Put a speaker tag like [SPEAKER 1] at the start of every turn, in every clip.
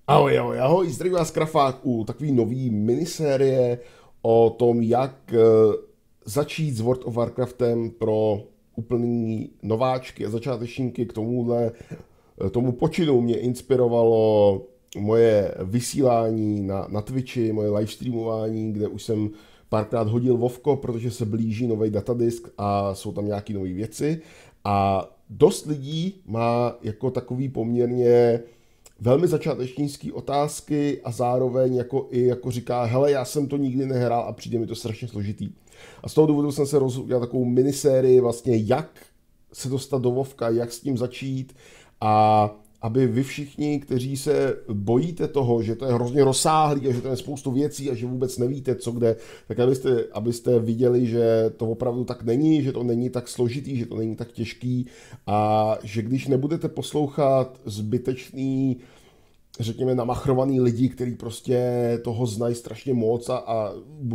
[SPEAKER 1] Ahoj, ahoj, ahoj, zdravím vás Krafák u takový nový minisérie o tom, jak začít s World of Warcraftem pro úplný nováčky a začátečníky. K tomu počinu mě inspirovalo moje vysílání na Twitchi, moje livestreamování, kde už jsem párkrát hodil Vovko, protože se blíží nový datadisk a jsou tam nějaké nové věci. A dost lidí má jako takový poměrně velmi začátečnický otázky a zároveň jako říká, hele, já jsem to nikdy nehrál a přijde mi to strašně složitý. A z toho důvodu jsem se rozhodl udělat takovou minisérii vlastně, jak se dostat do Vovka, jak s tím začít a aby vy všichni, kteří se bojíte toho, že to je hrozně rozsáhlý a že to je spoustu věcí a že vůbec nevíte, co kde, tak abyste viděli, že to opravdu tak není, že to není tak složitý, že to není tak těžký a že když nebudete poslouchat zbytečný, řekněme, namachrovaný lidi, kteří prostě toho znají strašně moc a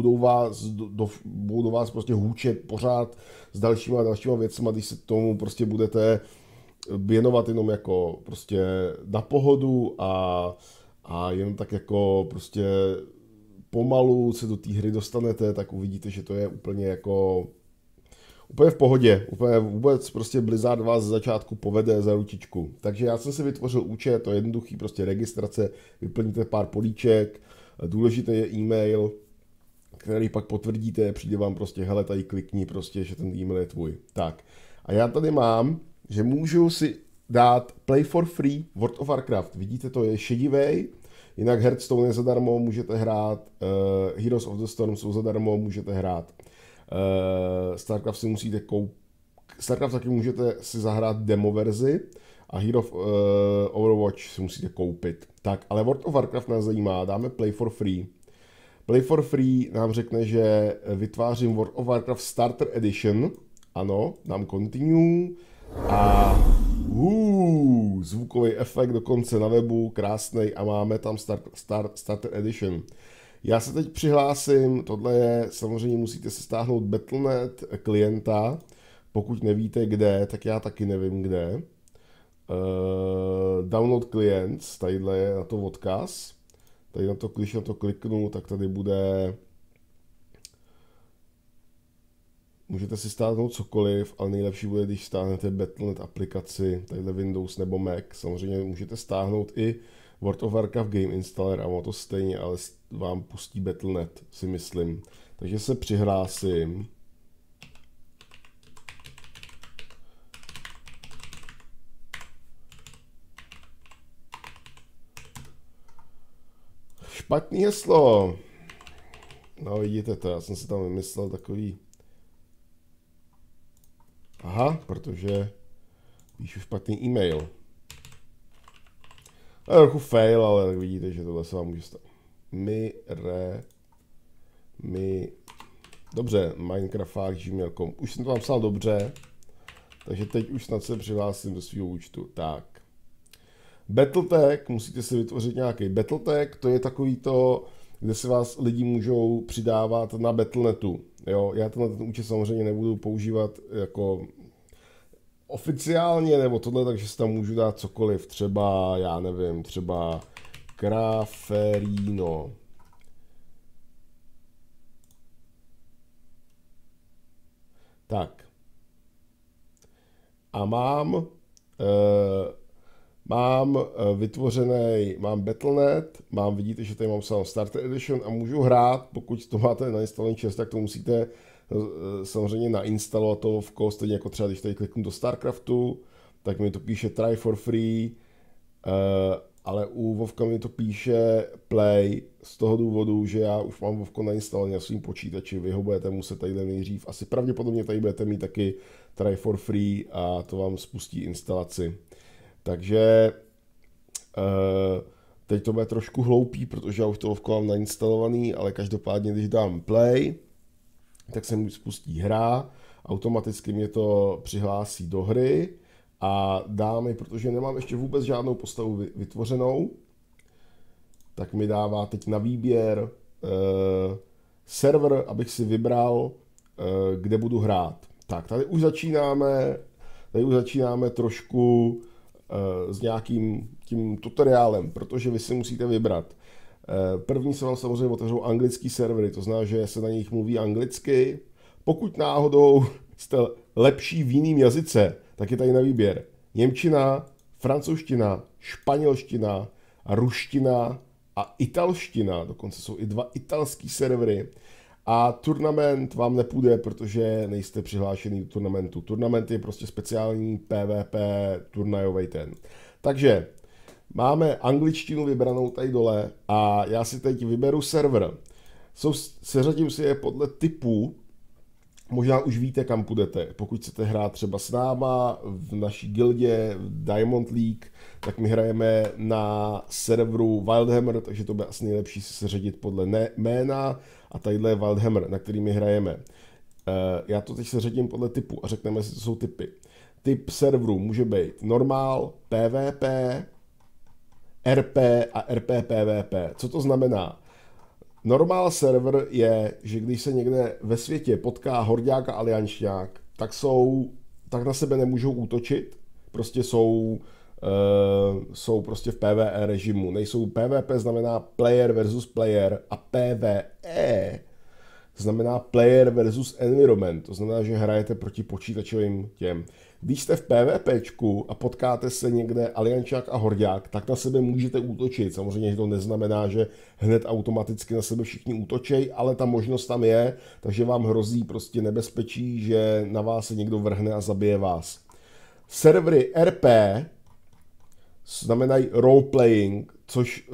[SPEAKER 1] budou vás prostě hůčet pořád s dalšíma a dalšíma věcma, když se tomu prostě budete věnovat jenom jako prostě na pohodu a jen tak jako prostě pomalu se do té hry dostanete, tak uvidíte, že to je úplně jako úplně v pohodě, úplně vůbec prostě Blizzard vás z začátku povede za ručičku. Takže já jsem si vytvořil účet, to je jednoduchý, prostě registrace, vyplníte pár políček, důležité je e-mail, který pak potvrdíte, přijde vám prostě, hele, tady klikni prostě, že ten e-mail je tvůj. Tak, a já tady mám, že můžu si dát Play for Free World of Warcraft. Vidíte, to je šedivej, jinak Hearthstone je zadarmo, můžete hrát, Heroes of the Storm jsou zadarmo, můžete hrát. StarCraft si musíte StarCraft taky můžete si zahrát demo verzi a Hero of Overwatch si musíte koupit. Tak, ale World of Warcraft nás zajímá, dáme Play for Free. Play for Free nám řekne, že vytvářím World of Warcraft Starter Edition. Ano, dám Continue a zvukový efekt dokonce na webu, krásnej a máme tam Starter Edition. Já se teď přihlásím, tohle je, samozřejmě musíte se stáhnout Battle.net klienta, pokud nevíte kde, tak já taky nevím kde. Download clients, tadyhle je na to odkaz. Tady na to, když na to kliknu, tak tady bude, můžete si stáhnout cokoliv, ale nejlepší bude, když stáhnete Battle.net aplikaci, tadyhle Windows nebo Mac. Samozřejmě můžete stáhnout i World of Warcraft Game Installer a ono to stejně, ale vám pustí Battle.net, si myslím. Takže se přihlásím. Špatný heslo. No vidíte to, já jsem si tam vymyslel takový. Aha, protože píšu špatný e-mail. To je trochu fail, ale tak vidíte, že tohle se vám může stát. Dobře, minecraft.gmail.com. Už jsem to napsal dobře, takže teď už snad se přihlásím do svého účtu. Tak. Battletech, musíte si vytvořit nějaký Battletech, to je takový to, kde se vás lidi můžou přidávat na Battle.netu. Jo, já ten účet samozřejmě nebudu používat jako oficiálně nebo tohle, takže si tam můžu dát cokoliv, třeba, já nevím, třeba Craferino. Tak. A mám vytvořený, mám Battle.net, vidíte, že tady mám psáno Starter Edition a můžu hrát, pokud to máte nainstalovaný čas, tak to musíte samozřejmě nainstalovat to v kód, stejně jako třeba když tady kliknu do StarCraftu, tak mi to píše try for free, ale u Vovka mi to píše play z toho důvodu, že já už mám Vovko nainstalovaný na svým počítači, vy ho budete muset tady nejdřív, asi pravděpodobně tady budete mít taky try for free a to vám spustí instalaci. Takže teď to bude trošku hloupý, protože já už to Vovko mám nainstalovaný, ale každopádně, když dám play, tak se mi spustí hra, automaticky mě to přihlásí do hry a dá mi, protože nemám ještě vůbec žádnou postavu vytvořenou, tak mi dává teď na výběr server, abych si vybral, kde budu hrát. Tak, tady už začínáme trošku s nějakým tím tutoriálem, protože vy si musíte vybrat. První se vám samozřejmě otevřou anglický servery, to znamená, že se na nich mluví anglicky. Pokud náhodou jste lepší v jiném jazyce, tak je tady na výběr němčina, francouzština, španělština, ruština a italština. Dokonce jsou i 2 italský servery. A turnament vám nepůjde, protože nejste přihlášený do turnamentu. Turnament je prostě speciální PvP turnajový ten. Takže máme angličtinu vybranou tady dole a já si teď vyberu server. Seřadím si je podle typu. Možná už víte, kam půjdete. Pokud chcete hrát třeba s náma v naší gildě Diamond League, tak my hrajeme na serveru Wildhammer, takže to bude asi nejlepší se seřadit podle jména a tadyhle je Wildhammer, na který my hrajeme. Já to teď seřadím podle typu a řekneme si, co jsou typy. Typ serveru může být normál, PvP, RP a RP PvP. Co to znamená? Normál server je, že když se někde ve světě potká hordák a aliančňák, tak na sebe nemůžou útočit, prostě jsou prostě v PvE režimu. Nejsou PvP znamená player versus player a PvE znamená player versus environment, to znamená, že hrajete proti počítačovým těm. Když jste v PvPčku a potkáte se někde aliančák a hordák, tak na sebe můžete útočit. Samozřejmě, že to neznamená, že hned automaticky na sebe všichni útočej, ale ta možnost tam je, takže vám hrozí prostě nebezpečí, že na vás se někdo vrhne a zabije vás. Servery RP znamenají roleplaying, což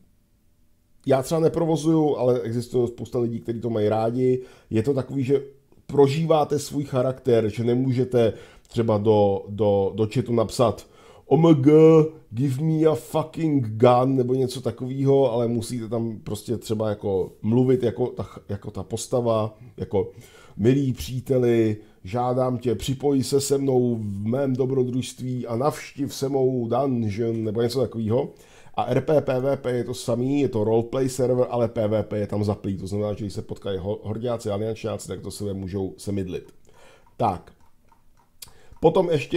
[SPEAKER 1] já třeba neprovozuju, ale existuje spousta lidí, kteří to mají rádi. Je to takový, že prožíváte svůj charakter, že nemůžete třeba do chatu napsat OMG, give me a fucking gun, nebo něco takového, ale musíte tam prostě třeba jako mluvit jako ta postava, jako milí příteli, žádám tě, připoj se mnou v mém dobrodružství a navštiv se mou dungeon, nebo něco takového. A RP PvP je to samý, je to roleplay server, ale PvP je tam zaplý, to znamená, že když se potkají horďáci a aliančňáci, tak to sebe můžou se mydlit. Tak. Potom ještě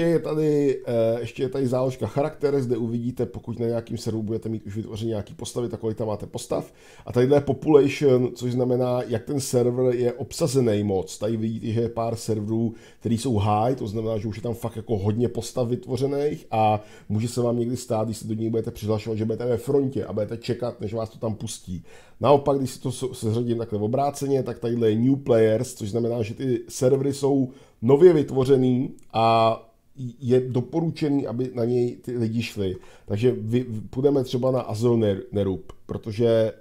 [SPEAKER 1] je tady záložka charakter, zde uvidíte, pokud na nějakým serveru budete mít už vytvořený nějaký postavy, tak kolik tam máte postav. A tadyhle je population, což znamená, jak ten server je obsazený moc. Tady vidíte, že je pár serverů, který jsou high, to znamená, že už je tam fakt jako hodně postav vytvořených a může se vám někdy stát, když se do něj budete přihlašovat, že budete ve frontě a budete čekat, než vás to tam pustí. Naopak, když si to seřadím takhle obráceně, tak tadyhle je new players, což znamená, že ty servery jsou nově vytvořený a je doporučený, aby na něj ty lidi šli. Takže půjdeme třeba na Azul Nerub, protože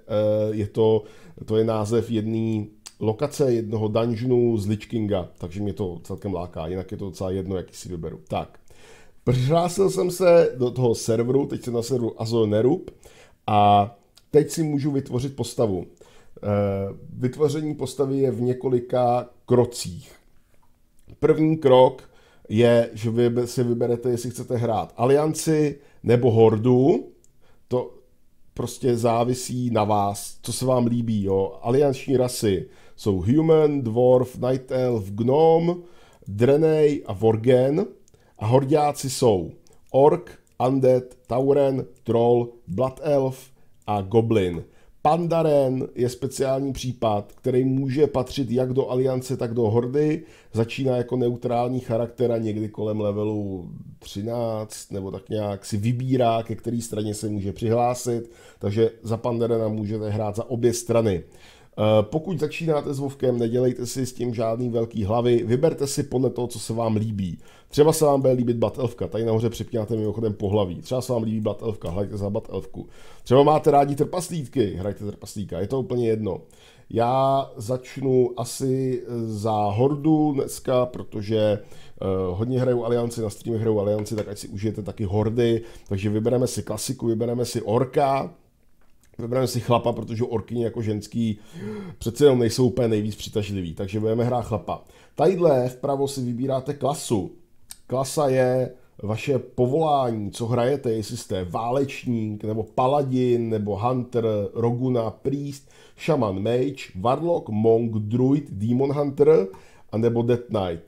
[SPEAKER 1] to je název jedné lokace, jednoho dungeonu z Lich Kinga, takže mě to celkem láká, jinak je to docela jedno, jaký si vyberu. Tak, přihlásil jsem se do toho serveru, teď jsem na serveru Azul Nerub a teď si můžu vytvořit postavu. Vytvoření postavy je v několika krocích. První krok je, že vy si vyberete, jestli chcete hrát alianci nebo hordu. To prostě závisí na vás, co se vám líbí. Jo. Alianční rasy jsou Human, Dwarf, Night Elf, Gnome, Draenei a Worgen. A horďáci jsou Orc, Undead, Tauren, Troll, Blood Elf a Goblin. Pandaren je speciální případ, který může patřit jak do aliance, tak do hordy. Začíná jako neutrální charakter a někdy kolem levelu 13 nebo tak nějak si vybírá, ke který straně se může přihlásit. Takže za Pandarena můžete hrát za obě strany. Pokud začínáte s Vovkem, nedělejte si s tím žádný velký hlavy, vyberte si podle toho, co se vám líbí. Třeba se vám bude líbit Blood Elfka, tady nahoře přepínáte mimochodem pohlaví. Třeba se vám líbí Blood Elfka, hrajte za Blood Elfku. Třeba máte rádi trpaslíky, hrajte trpaslíka, je to úplně jedno. Já začnu asi za hordu dneska, protože hodně hraju alianci, na streamech hraju alianci, tak ať si užijete taky hordy. Takže vybereme si klasiku, vybereme si orka. Vybereme si chlapa, protože orkyně jako ženský přece jenom nejsou úplně nejvíc přitažlivý, takže budeme hrát chlapa. Tadyhle vpravo si vybíráte klasu. Klasa je vaše povolání, co hrajete, jestli jste válečník, nebo paladin, nebo hunter, roguna, priest, shaman, mage, warlock, monk, druid, demon hunter, a nebo death knight.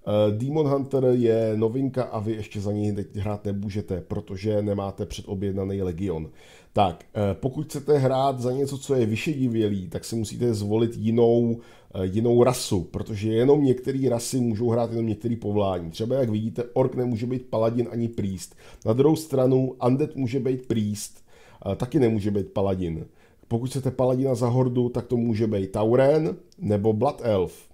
[SPEAKER 1] Demon Hunter je novinka a vy ještě za něj teď hrát nemůžete, protože nemáte předobjednaný legion. Tak, pokud chcete hrát za něco, co je vyšedivělý, tak si musíte zvolit jinou rasu, protože jenom některé rasy můžou hrát jenom některé povolání. Třeba jak vidíte, ork nemůže být paladin ani priest. Na druhou stranu undead může být priest, taky nemůže být paladin. Pokud chcete paladina za hordu, tak to může být Tauren nebo Blood Elf.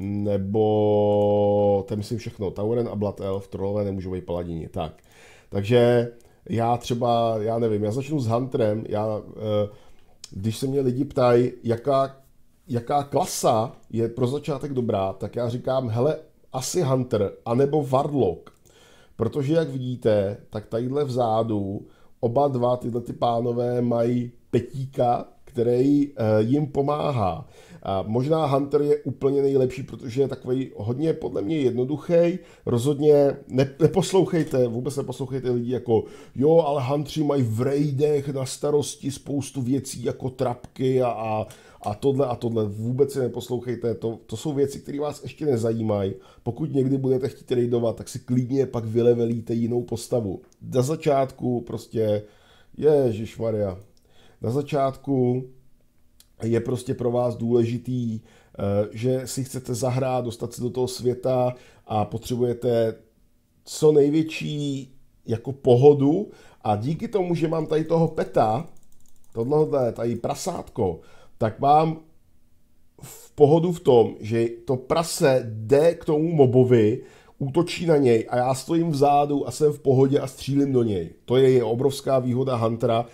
[SPEAKER 1] Nebo, to je myslím všechno, Tauren a Blood Elf, trolové nemůžou být paladini. Tak. Takže já nevím, já začnu s Hunterem, když se mě lidi ptají, jaká klasa je pro začátek dobrá, tak já říkám, hele, asi Hunter, anebo Warlock. Protože jak vidíte, tak tadyhle vzadu oba dva tyhle ty pánové mají petíka, který jim pomáhá. A možná Hunter je úplně nejlepší, protože je takový hodně podle mě jednoduchý. Rozhodně vůbec neposlouchejte lidi jako jo, ale Huntři mají v raidech na starosti spoustu věcí jako trapky a tohle a tohle. Vůbec si neposlouchejte, to jsou věci, které vás ještě nezajímají. Pokud někdy budete chtít raidovat, tak si klidně pak vylevelíte jinou postavu. Na začátku prostě, ježišmarja, na začátku je prostě pro vás důležitý, že si chcete zahrát, dostat se do toho světa a potřebujete co největší jako pohodu a díky tomu, že mám tady toho peta, tady prasátko, tak mám v pohodu v tom, že to prase jde k tomu mobovi, útočí na něj a já stojím vzadu a jsem v pohodě a střílím do něj. To je obrovská výhoda Huntera.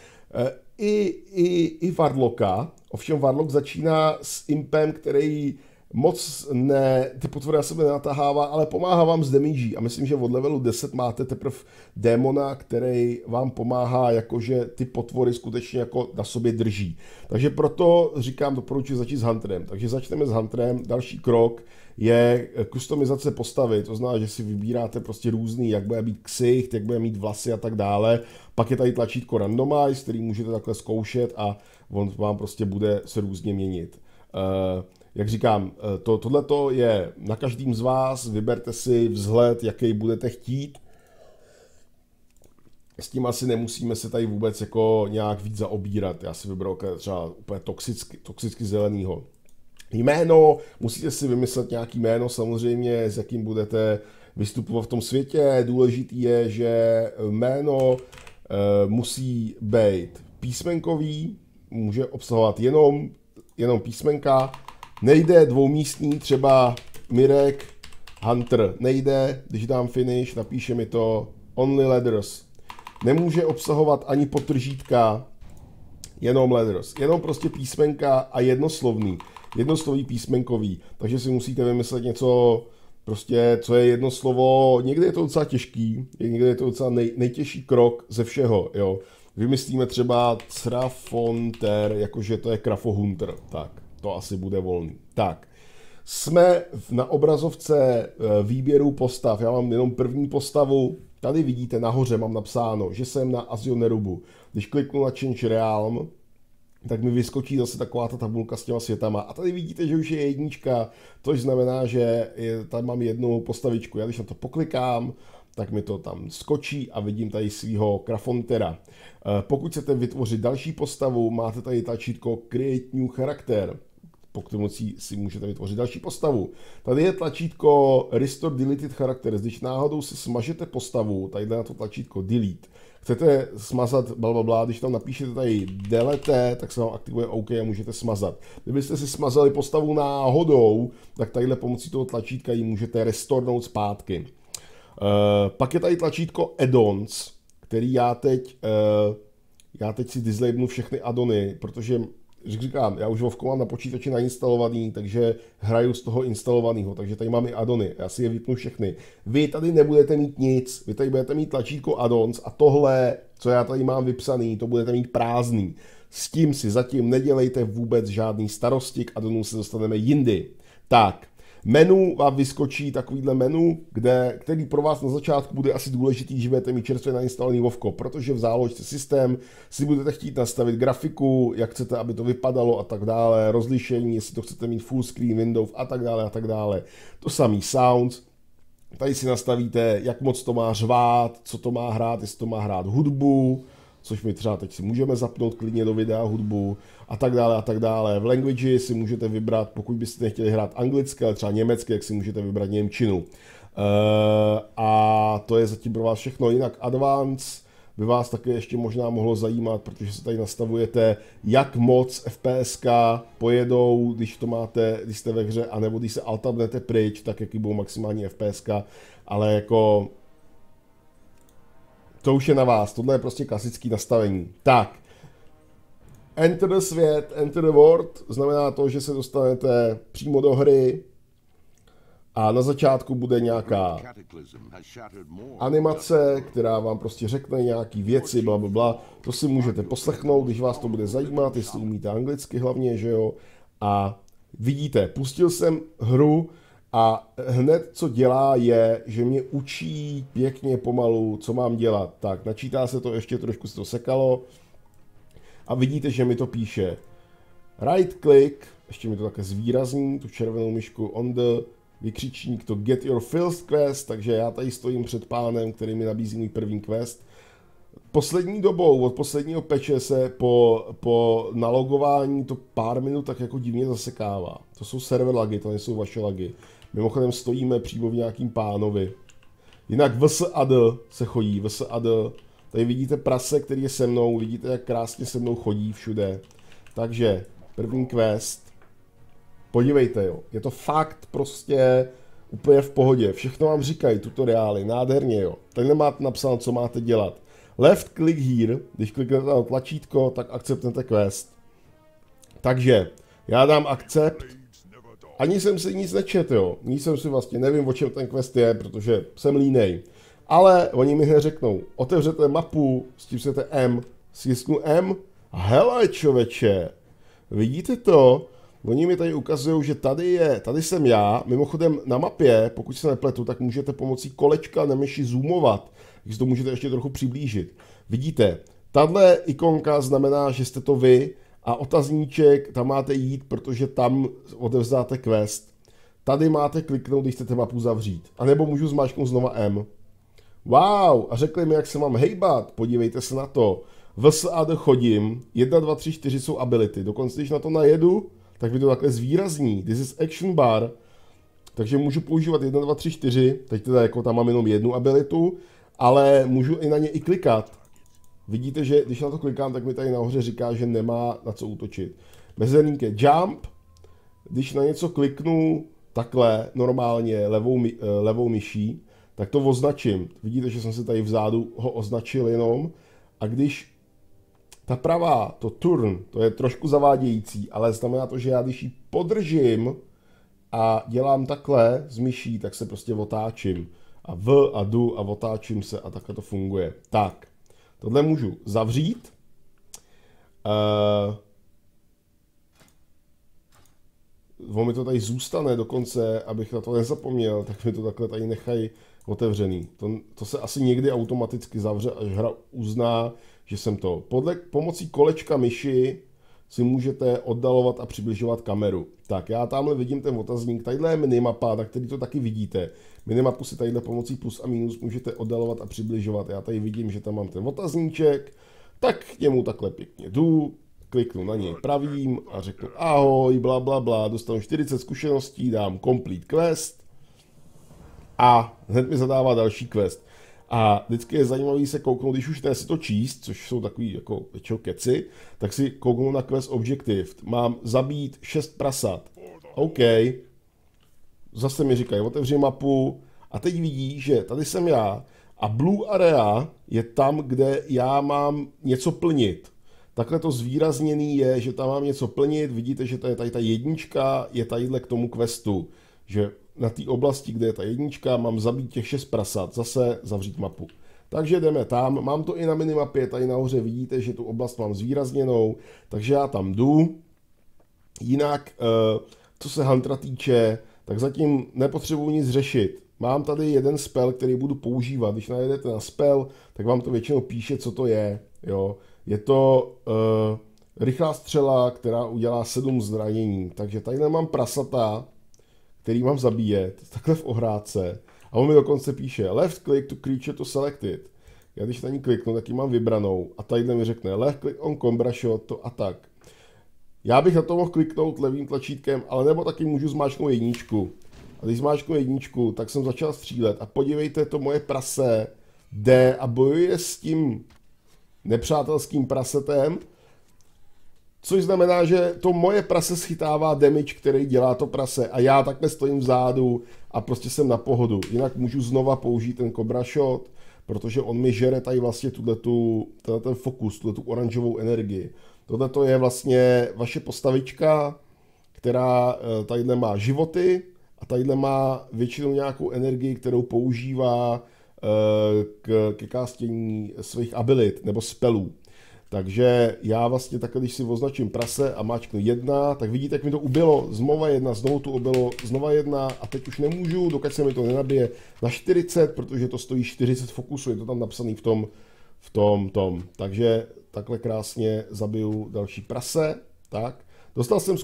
[SPEAKER 1] I Warlocka, ovšem Warlock začíná s impem, který moc ty potvory na sebe nenatahává, ale pomáhá vám s damage. A myslím, že od levelu 10 máte teprve démona, který vám pomáhá, jakože ty potvory skutečně jako na sobě drží. Takže proto říkám, doporučuji začít s Hunterem. Takže začneme s Hunterem. Další krok je kustomizace postavy, to znamená, že si vybíráte prostě různý, jak bude mít ksicht, jak bude mít vlasy a tak dále. Pak je tady tlačítko Randomize, který můžete takhle zkoušet a on vám prostě bude se různě měnit. Jak říkám, tohleto je na každým z vás, vyberte si vzhled, jaký budete chtít. S tím asi nemusíme se tady vůbec jako nějak víc zaobírat. Já si vyberu třeba úplně toxicky zelenýho. Jméno, musíte si vymyslet nějaký jméno samozřejmě, s jakým budete vystupovat v tom světě. Důležitý je, že jméno musí být písmenkový, může obsahovat jenom písmenka. Nejde dvoumístný, třeba Mirek, Hunter nejde, když dám finish, napíše mi to only letters. Nemůže obsahovat ani podtržítka, jenom letters. Jenom prostě písmenka a jednoslový písmenkový. Takže si musíte vymyslet něco, prostě, co je jedno slovo. Někdy je to docela těžký, někdy je to docela nejtěžší krok ze všeho, jo. Vymyslíme třeba Trafonter, jakože to je Krafohunter, tak. To asi bude volný. Tak, jsme na obrazovce výběru postav. Já mám jenom první postavu. Tady vidíte nahoře mám napsáno, že jsem na Azionerubu. Když kliknu na Change Realm, tak mi vyskočí zase taková ta tabulka s těma světama. A tady vidíte, že už je jednička, což znamená, že tam mám jednu postavičku. Já když na to poklikám, tak mi to tam skočí a vidím tady svýho Krafontera. Pokud chcete vytvořit další postavu, máte tady tlačítko Create New Character. Pokud si můžete vytvořit další postavu. Tady je tlačítko Restore Deleted Characters. Když náhodou si smažete postavu, tady na to tlačítko Delete, chcete smazat blablabla, když tam napíšete tady delete, tak se vám aktivuje OK a můžete smazat. Kdybyste si smazali postavu náhodou, tak tadyhle pomocí toho tlačítka ji můžete restornout zpátky. Pak je tady tlačítko Add-ons, který já teď si dislabnu všechny addony, protože říkám, já už Vovko mám na počítači nainstalovaný, takže hraju z toho instalovaného, takže tady mám i addony, já si je vypnu všechny. Vy tady nebudete mít nic, vy tady budete mít tlačítko addons a tohle, co já tady mám vypsaný, to budete mít prázdný. S tím si zatím nedělejte vůbec žádný starosti, k addonům se dostaneme jindy. Tak, menu vám vyskočí takovýhle menu, který pro vás na začátku bude asi důležitý, že budete mít čerstvě nainstalovaný Vovko, protože v záložce systém si budete chtít nastavit grafiku, jak chcete, aby to vypadalo a tak dále, rozlišení, jestli to chcete mít full screen, Windows a tak dále a tak dále. To samý sounds. Tady si nastavíte, jak moc to má řvát, co to má hrát, jestli to má hrát hudbu, což my třeba teď si můžeme zapnout klidně do videa hudbu a tak dále a tak dále. V language si můžete vybrat, pokud byste nechtěli hrát anglicky, ale třeba německy, jak si můžete vybrat němčinu. A to je zatím pro vás všechno. Jinak Advanced by vás také ještě možná mohlo zajímat, protože se tady nastavujete, jak moc FPSK pojedou, když to máte, když jste ve hře, anebo když se altabnete pryč, tak jaký budou maximální FPSK, ale jako to už je na vás, tohle je prostě klasický nastavení. Tak, Enter the svět, Enter the world, znamená to, že se dostanete přímo do hry a na začátku bude nějaká animace, která vám prostě řekne nějaký věci, blablabla. To si můžete poslechnout, když vás to bude zajímat, jestli umíte anglicky hlavně, že jo. A vidíte, pustil jsem hru a hned co dělá je, že mě učí pěkně pomalu, co mám dělat. Tak, načítá se to, ještě trošku se to sekalo a vidíte, že mi to píše right click, ještě mi to také zvýrazní, tu červenou myšku on the vykřičník to get your first quest, takže já tady stojím před pánem, který mi nabízí můj první quest. Poslední dobou, od posledního peče se po nalogování to pár minut tak jako divně zasekává. To jsou server lagy, to nejsou vaše lagy. Mimochodem stojíme přímo v nějakým pánovi. Jinak VSAD se chodí, VSAD. Tady vidíte prase, který je se mnou, vidíte, jak krásně se mnou chodí všude. Takže první quest. Podívejte, jo, je to fakt prostě úplně v pohodě. Všechno vám říkají, tutoriály, nádherně, jo. Tady máte napsáno, co máte dělat. Left click here, když kliknete na tlačítko, tak akceptujete quest. Takže, já dám akcept. Ani jsem si nic nečetl, jo. Nic jsem si vlastně, nevím, o čem ten quest je, protože jsem línej. Ale oni mi hned řeknou, otevřete mapu, stisknete M, stisknu M a hele, člověče, vidíte to? Oni mi tady ukazují, že tady jsem já, mimochodem na mapě, pokud se nepletu, tak můžete pomocí kolečka na myši zoomovat, takže to můžete ještě trochu přiblížit. Vidíte, tahle ikonka znamená, že jste to vy a otazníček, tam máte jít, protože tam odevzdáte quest. Tady máte kliknout, když chcete mapu zavřít. A nebo můžu zmáčknout znova M. Wow, a řekli mi, jak se mám hejbat, podívejte se na to. VSAD chodím, 1, 2, 3, 4 jsou ability, dokonce když na to najedu, tak mi to takhle zvýrazní. This is action bar. Takže můžu používat 1, 2, 3, 4. Teď teda jako tam mám jenom jednu abilitu, ale můžu i na ně i klikat. Vidíte, že když na to klikám, tak mi tady nahoře říká, že nemá na co útočit. Mezerník je jump. Když na něco kliknu takhle normálně levou myší, tak to označím. Vidíte, že jsem se tady vzadu ho označil jenom. A když ta pravá, to turn, to je trošku zavádějící, ale znamená to, že já když ji podržím a dělám takhle z myší, tak se prostě otáčím. A v a jdu a otáčím se a takhle to funguje. Tak, tohle můžu zavřít. On mi to tady zůstane dokonce, abych na to nezapomněl, tak mi to takhle tady nechají otevřený. To se asi někdy automaticky zavře, až hra uzná, že jsem to. Pomocí kolečka myši si můžete oddalovat a přibližovat kameru. Tak, já tamhle vidím ten otazník, tadyhle je minimapa, na který to taky vidíte. Minimapu si tadyhle pomocí plus a minus můžete oddalovat a přibližovat. Já tady vidím, že tam mám ten otazníček, tak k němu takhle pěkně jdu, kliknu na něj pravým a řeknu ahoj, bla bla bla, dostanu 40 zkušeností, dám complete quest a hned mi zadává další quest. A vždycky je zajímavý se kouknout, když už ne si to číst, což jsou takový jako většinou keci, tak si kouknu na quest objective. Mám zabít 6 prasat. OK. Zase mi říkají, otevři mapu a teď vidí, že tady jsem já a blue area je tam, kde já mám něco plnit. Takhle to zvýrazněný je, že tam mám něco plnit, vidíte, že to je tady ta jednička, je tadyhle k tomu questu, že na té oblasti, kde je ta jednička, mám zabít těch 6 prasat, zase zavřít mapu. Takže jdeme tam, mám to i na minimapě, tady nahoře vidíte, že tu oblast mám zvýrazněnou, takže já tam jdu. Jinak, co se Huntera týče, tak zatím nepotřebuji nic řešit. Mám tady jeden spell, který budu používat. Když najedete na spell, tak vám to většinou píše, co to je. Jo? Je to rychlá střela, která udělá 7 zranění. Takže tady mám prasata, který mám zabíjet, takhle v ohrádce. A on mi dokonce píše, left click to creature to selected. Já když na ní kliknu, tak ji mám vybranou a tadyhle mi řekne left click on Cobra shot to attack. Já bych na to mohl kliknout levým tlačítkem, ale nebo taky můžu zmáčknout jedničku. A když zmáčknu jedničku, tak jsem začal střílet a podívejte, to moje prase jde a bojuje s tím nepřátelským prasetem, což znamená, že to moje prase schytává damage, který dělá to prase a já takhle stojím vzadu a prostě jsem na pohodu. Jinak můžu znova použít ten Cobra shot, protože on mi žere tady vlastně ten fokus, tu oranžovou energii. Tohle je vlastně vaše postavička, která tadyhle má životy a tadyhle má většinou nějakou energii, kterou používá ke castění svých abilit nebo spellů. Takže já vlastně takhle, když si označím prase a máčknu 1, tak vidíte, jak mi to ubilo, znova 1, znovu to ubilo, znova 1 a teď už nemůžu, dokud se mi to nenabije na 40, protože to stojí 40 fokusů, je to tam napsaný v tom. Takže takhle krásně zabiju další prase, tak. Dostal jsem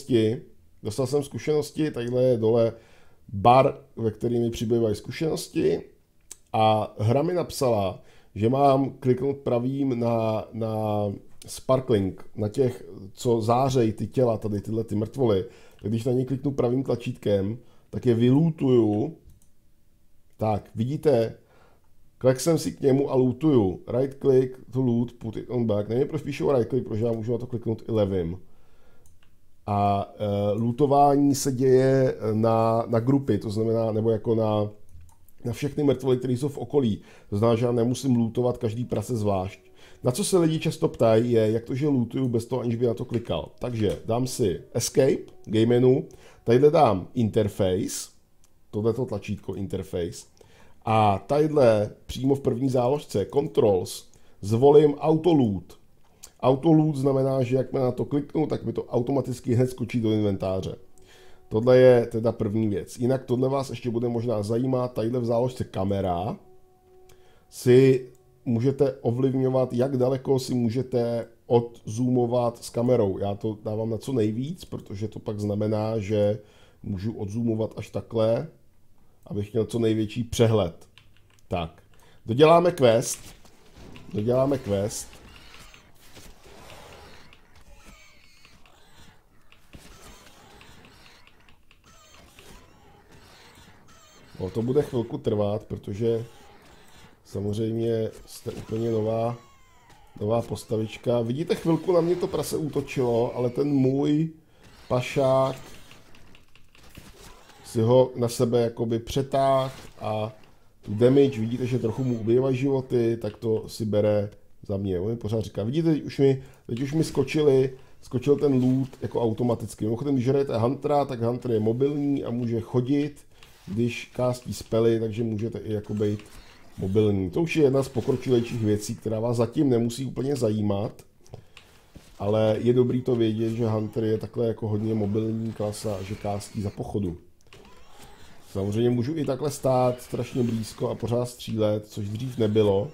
[SPEAKER 1] zkušenosti, tadyhle je dole bar, ve kterým mi přibývají zkušenosti a hra mi napsala, že mám kliknout pravým na sparkling, na těch, co zářejí ty těla, tady tyhle ty mrtvoly. Tak když na ně kliknu pravým tlačítkem, tak je vylootuju. Tak, vidíte, klik jsem si k němu a lootuju. Right click to loot, put it on back. Nevím, proč píšu right click, protože já můžu na to kliknout i levým. A lootování se děje na grupy, to znamená, nebo jako na všechny mrtvoly, které jsou v okolí. To znamená, že já nemusím lootovat každý prase zvlášť. Na co se lidi často ptají je, jak to, že lootuju bez toho, aniž by na to klikal. Takže dám si Escape, Game menu, tadyhle dám Interface, tohleto tlačítko Interface, a tadyhle přímo v první záložce Controls zvolím Auto Loot. Auto Loot znamená, že jak na to kliknu, tak mi to automaticky hned skočí do inventáře. Tohle je teda první věc. Jinak tohle vás ještě bude možná zajímat. Tadyhle v záložce kamera si můžete ovlivňovat, jak daleko si můžete odzoomovat s kamerou. Já to dávám na co nejvíc, protože to pak znamená, že můžu odzoomovat až takhle, abych měl co největší přehled. Tak, doděláme quest. No, to bude chvilku trvat, protože samozřejmě jste úplně nová postavička. Vidíte, chvilku na mě to prase útočilo, ale ten můj pašák si ho na sebe jakoby přetáhl a tu damage, vidíte, že trochu mu ubývají životy, tak to si bere za mě. On mi pořád říká, vidíte, teď už mi skočil ten loot jako automaticky. Mimochodem, když hrajete Huntera, tak Hunter je mobilní a může chodit, když kástí spely, takže můžete i jako být mobilní. To už je jedna z pokročilejších věcí, která vás zatím nemusí úplně zajímat, ale je dobrý to vědět, že Hunter je takhle jako hodně mobilní klasa a že kástí za pochodu. Samozřejmě můžu i takhle stát strašně blízko a pořád střílet, což dřív nebylo.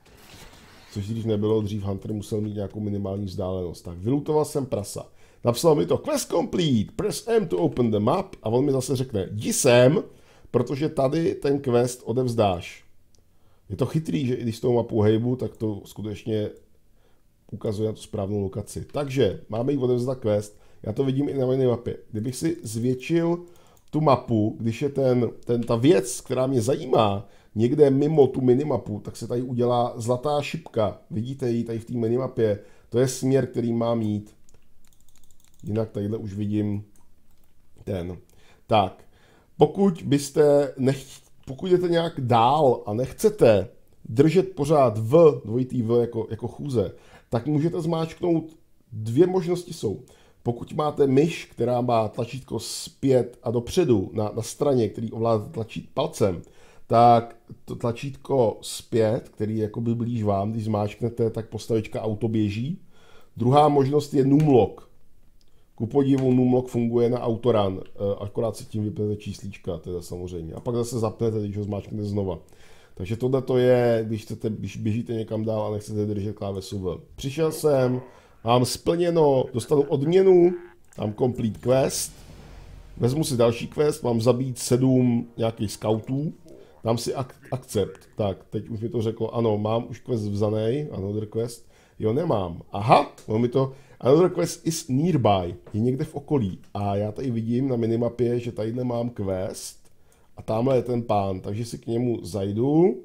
[SPEAKER 1] Dřív Hunter musel mít nějakou minimální vzdálenost. Tak vylutoval jsem prasa. Napsal mi to quest complete, press M to open the map a on mi zase řekne, jdi sem, protože tady ten quest odevzdáš. Je to chytrý, že i když s tou mapou hejbu, tak to skutečně ukazuje na tu správnou lokaci. Takže máme jí odevzdat quest, já to vidím i na minimapě. Kdybych si zvětšil tu mapu, když je ta věc, která mě zajímá, někde mimo tu minimapu, tak se tady udělá zlatá šipka. Vidíte ji tady v té minimapě. To je směr, který mám jít. Jinak tadyhle už vidím ten. Tak, pokud jdete nějak dál a nechcete držet pořád dvojitý V jako chůze, tak můžete zmáčknout, dvě možnosti jsou. Pokud máte myš, která má tlačítko zpět a dopředu na straně, který ovládáte tlačit palcem, tak to tlačítko zpět, který je jakoby blíž vám, když zmáčknete, tak postavička auto běží. Druhá možnost je numlock. Ku podivu numlock funguje na autorun, akorát si tím vypnete číslíčka, teda samozřejmě. A pak zase zapnete, když ho zmáčknete znova. Takže tohle to je, když běžíte někam dál a nechcete držet klávesu V. Přišel jsem, mám splněno, dostanu odměnu, mám complete quest, vezmu si další quest, mám zabít 7 nějakých scoutů Dám si accept. Tak, teď už mi to řeklo, ano, mám už quest vzanej, another quest. Jo, nemám. Aha, ono mi to, another quest is nearby, je někde v okolí. A já tady vidím na minimapě, že tadyhle mám quest a tamhle je ten pán, takže si k němu zajdu.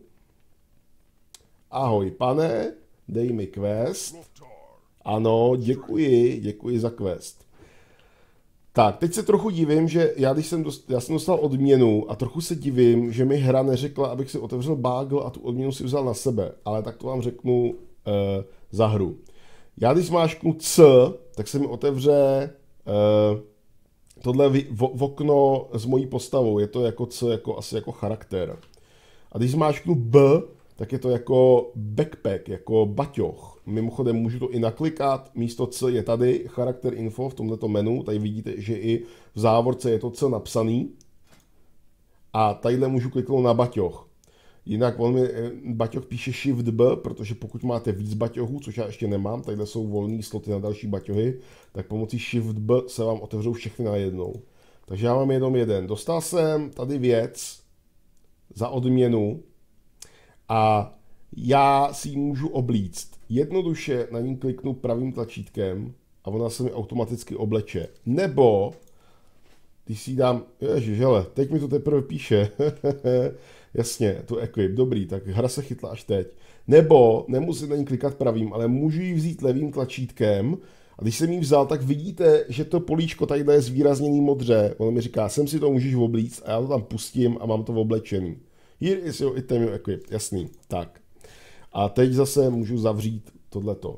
[SPEAKER 1] Ahoj, pane, dej mi quest. Ano, děkuji za quest. Tak, teď se trochu divím, že já jsem dostal odměnu a trochu se divím, že mi hra neřekla, abych si otevřel bagel a tu odměnu si vzal na sebe, ale tak to vám řeknu za hru. Já když zmáčknu C, tak se mi otevře tohle okno s mojí postavou, je to jako C, asi jako charakter. A když zmáčknu B, tak je to jako backpack, jako baťoch. Mimochodem můžu to i naklikat, místo C je tady charakter info v tomto menu, tady vidíte, že i v závorce je to C napsaný. A tadyhle můžu kliknout na baťoch. Jinak on mi baťoch píše Shift B, protože pokud máte víc baťohů, což já ještě nemám, tadyhle jsou volné sloty na další baťohy, tak pomocí Shift B se vám otevřou všechny najednou. Takže já mám jenom jeden. Dostal jsem tady věc za odměnu a já si ji můžu oblíct. Jednoduše na ní kliknu pravým tlačítkem a ona se mi automaticky obleče. Nebo, když si ji dám, ježiš, hele, teď mi to teprve píše, jasně, tu equip, dobrý, tak hra se chytla až teď. Nebo, nemusím na ní klikat pravým, ale můžu ji vzít levým tlačítkem a když jsem ji vzal, tak vidíte, že to políčko tady je zvýrazněný modře. Ono mi říká, sem si to můžeš oblíct a já to tam pustím a mám to oblečený. Here is your item equip, jasný, tak. A teď zase můžu zavřít tohleto.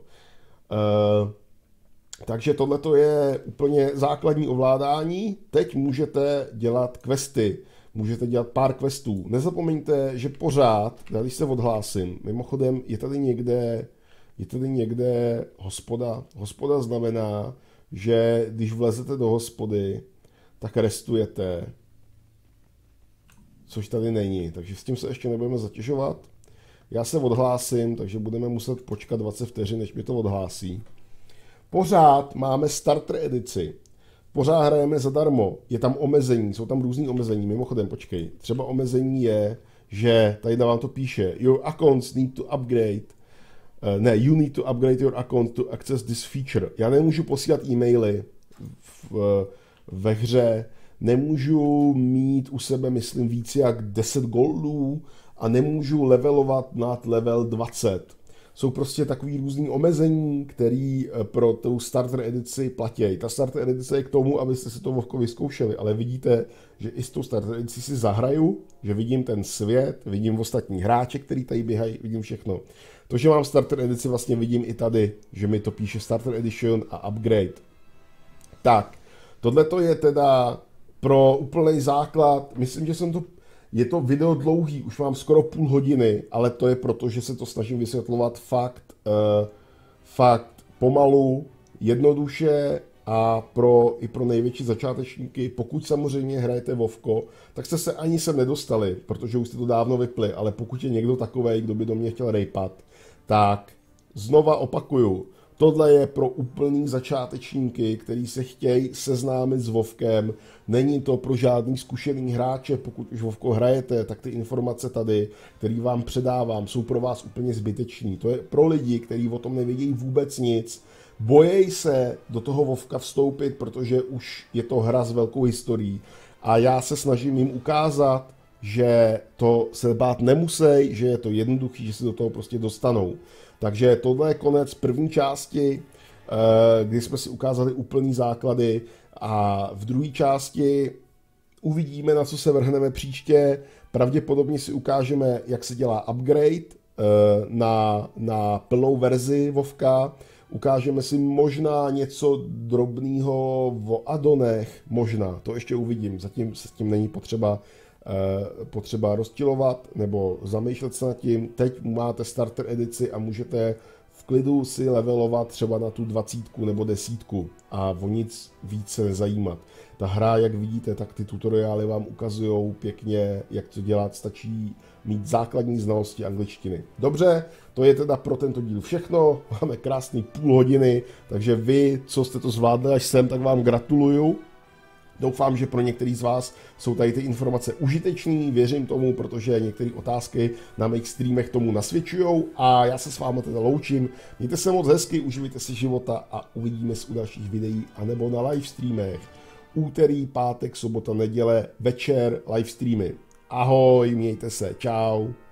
[SPEAKER 1] Takže tohleto je úplně základní ovládání. Teď můžete dělat questy. Můžete dělat pár questů. Nezapomeňte, že pořád, když se odhlásím, mimochodem je tady někde hospoda. Hospoda znamená, že když vlezete do hospody, tak restujete. Což tady není, takže s tím se ještě nebudeme zatěžovat. Já se odhlásím, takže budeme muset počkat 20 vteřin, než mi to odhlásí. Pořád máme starter edici. Pořád hrajeme zadarmo. Je tam omezení, jsou tam různý omezení. Mimochodem, počkej. Třeba omezení je, že tady vám to píše. Your accounts need to upgrade. You need to upgrade your account to access this feature. Já nemůžu posílat e-maily ve hře. Nemůžu mít u sebe, myslím, víc jak 10 goldů a nemůžu levelovat nad level 20. Jsou prostě takový různý omezení, který pro tu starter edici platí. Ta starter edice je k tomu, abyste si to Vovko vyzkoušeli, ale vidíte, že i s tou starter edici si zahraju, že vidím ten svět, vidím ostatní hráče, který tady běhají, vidím všechno. To, že mám starter edici, vlastně vidím i tady, že mi to píše starter edition a upgrade. Tak, tohleto je teda pro úplný základ, myslím, že je to video dlouhý, už mám skoro půl hodiny, ale to je proto, že se to snažím vysvětlovat fakt pomalu, jednoduše a i pro největší začátečníky. Pokud samozřejmě hrajete Vovko, tak jste se ani sem nedostali, protože už jste to dávno vypli, ale pokud je někdo takovej, kdo by do mě chtěl rejpat, tak znova opakuju, tohle je pro úplný začátečníky, kteří se chtějí seznámit s Vovkem. Není to pro žádný zkušený hráče, pokud už Vovko hrajete, tak ty informace tady, které vám předávám, jsou pro vás úplně zbytečný. To je pro lidi, kteří o tom nevědí vůbec nic, bojejí se do toho Vovka vstoupit, protože už je to hra s velkou historií. A já se snažím jim ukázat, že to se bát nemusí, že je to jednoduchý, že se do toho prostě dostanou. Takže tohle je konec první části, kdy jsme si ukázali úplný základy a v druhé části uvidíme, na co se vrhneme příště. Pravděpodobně si ukážeme, jak se dělá upgrade na plnou verzi Vovka. Ukážeme si možná něco drobného o addonech, možná, to ještě uvidím, zatím se s tím není potřeba rozčilovat nebo zamýšlet se nad tím. Teď máte starter edici a můžete v klidu si levelovat třeba na tu 20 nebo 10 a o nic víc se nezajímat. Ta hra, jak vidíte, tak ty tutoriály vám ukazují pěkně, jak to dělat, stačí mít základní znalosti angličtiny. Dobře, to je teda pro tento díl všechno, máme krásný půl hodiny, takže vy, co jste to zvládli až sem, tak vám gratuluju. Doufám, že pro některý z vás jsou tady ty informace užitečný, věřím tomu, protože některé otázky na mých streamech tomu nasvědčujou a já se s vámi teda loučím. Mějte se moc hezky, uživejte si života a uvidíme se u dalších videí anebo na live streamech. Úterý, pátek, sobota, neděle, večer, live streamy. Ahoj, mějte se, čau.